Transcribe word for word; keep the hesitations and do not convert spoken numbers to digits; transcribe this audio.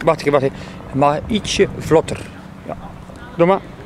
wacht even, wacht even. Maar ietsje vlotter. Ja. Doe maar.